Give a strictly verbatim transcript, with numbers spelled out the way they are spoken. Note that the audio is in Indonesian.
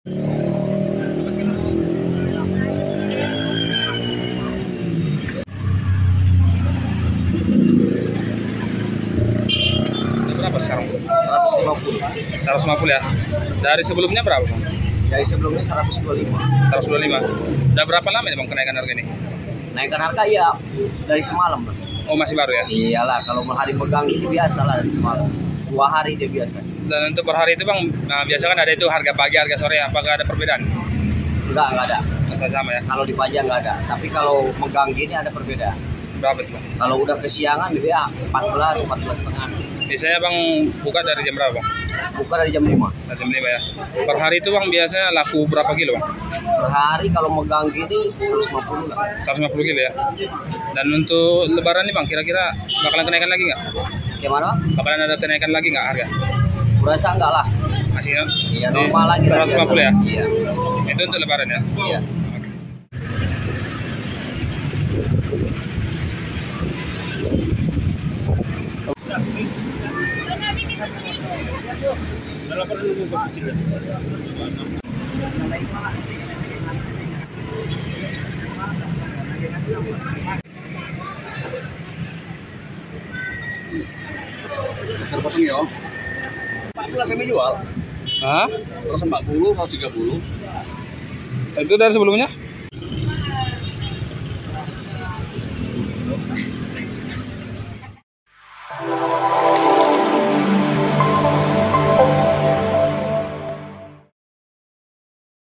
Berapa sekarang? seratus lima puluh. seratus lima puluh ya. Dari sebelumnya berapa, Bang? Dari sebelumnya seratus dua puluh lima. seratus dua puluh lima. Udah berapa lama ya, Bang, kenaikan harga ini? Naikkan harga ya dari semalam, Bang. Oh, masih baru ya? Iyalah, kalau hari megang itu biasa lah dari semalam. Dua hari dia biasa. Dan untuk per hari itu, Bang, nah, biasa kan ada itu harga pagi, harga sore. Apakah ada perbedaan? Enggak, enggak ada. Masa sama ya? Kalau di pajak enggak ada. Tapi kalau megang gini ada perbedaan. Berapa itu, Bang? Kalau udah kesiangan dia empat belas, empat belas setengah. Biasanya, Bang, buka dari jam berapa, Bang? Buka dari jam lima. Dari jam lima ya. Per hari itu, Bang, biasanya laku berapa kilo, Bang? Per hari kalau megang gini seratus lima puluh lah. seratus lima puluh kilo ya. Dan untuk lebaran nih, Bang, kira-kira bakalan kenaikan lagi nggak? Gimana? Bakalan ada kenaikan lagi nggak harga? Berasa enggak lah. Masih ya? Iya, normal lagi. seratus lima puluh ya? Iya. Itu untuk lebaran ya? Iya. Terpotong ya. empat puluh saya jual. Hah? Terus empat puluh, kalau tiga puluh. Itu dari sebelumnya?